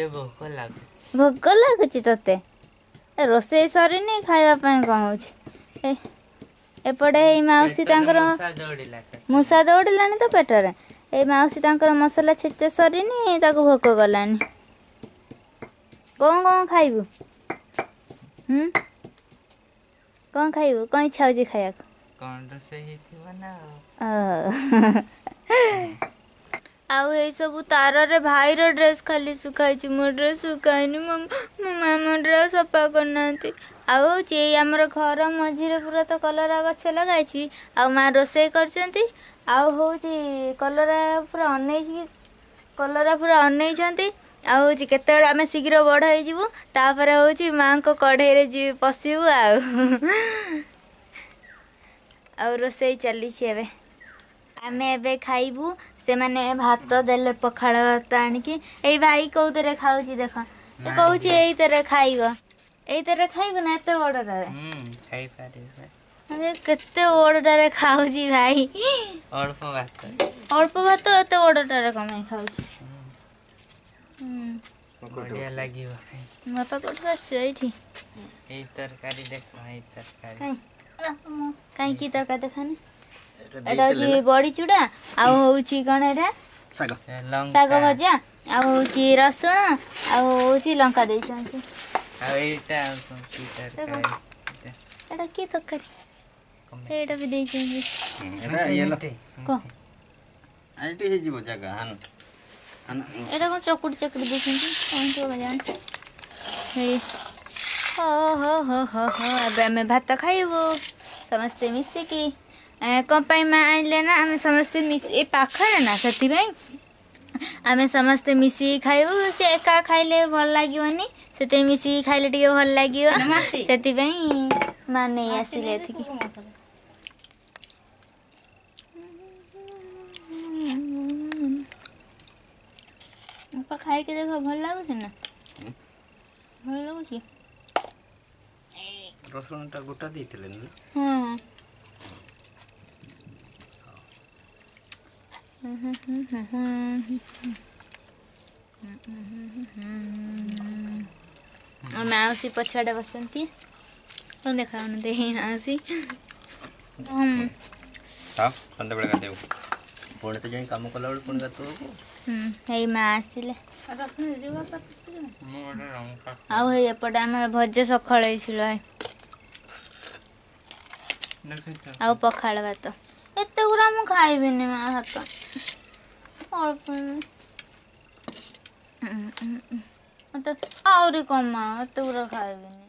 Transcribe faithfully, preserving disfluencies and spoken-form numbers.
भोक लागुଛି भोक लागुଛି तोते रोषेई सरीनी खाइबा पई कौन होछि ए एपटे ए माउसी तांकर मूसा दौड़िलानी तो पेटरे ए माउसी तांकर मसला छेचे सरीनी ताको भोक गलानी कौन कौन खाइबू हम कौन खाइबू कौन इच्छा होछि खाया कौन रोषेई हेतिबा ना आउ ए सब तार रे भाई रो ड्रेस खाली सुखाई मो ड्रेस सुखाइनी मो मामा ड्रेस सफा करनांती आउ जे हमर घर मझिरे पूरा तो कलरा गछ लगाई आ माँ रोषेई करचंती आउ होची कलरा पूरा अनै कलरा पूरा अनै छंती आ होची केते आमे शीघ्र बड़ होई जीवु तापर होची माँ को कढ़ई रे जी पसिबु आ आ रोषेई चली छी एबे आमे एबे खाइबू से माने भात देले पखाड़ भात आनिकी ए भाई कौ तरे खाउची देख ए कहूची एई तरे खाइबो एई तरे खाइबो ना एते बड़टा रे हम खाइ पारिबे अरे केते बड़टा रे खाउची भाई अल्प भात अल्प भात एते बड़टा रे कमाई खाउची हम बढ़िया लागिबो मत कोठ बस एठी एई तरकारी देख एई तरकारी काई की तरकारी देखानी एटा जी बड़ी चूड़ा आ होउची कोन एटा साग लंका साग भजा आ होउची रसुण आ होउची लंका देई छंती आ एटा की तरकारी एटा की तरकारी एटा भी देई छंती एटा येलो को आइटी हे जीवो जगह हन हन एटा को चकुड़ी चकुड़ी देई छंती कोन तो बजान हे हो हो हो हो हो अब हमें भात खाइबो समस्त मिसी की कंपाई में आइले ना आम समस्ते मिस ए पाखरे ना से आम समस्ते मिसी खाइबू से एका खाइले भल लागिवनी से मिसी खाइले टिके भल लागिव से माँ नहीं आसिले एथिकी खाई के देखो भल लागुछ ना भल लागुछ रसुन टा गोटा देइतले न हां और माउसी पछाड़े बसंती और देखा दे माउसी हम ता संदे बेला देव पुणे तो जाई काम कला पुणे का तो हम हे माँ आसिले रखने देबा मोर लंका आउ हे एपटे हमर भजे सखळे छिलो है आउ पखाड़ भात एते गुरा मु खाइबिनी माँ भात अल्प तो आउरी कम एते गुरा खाइबिनी।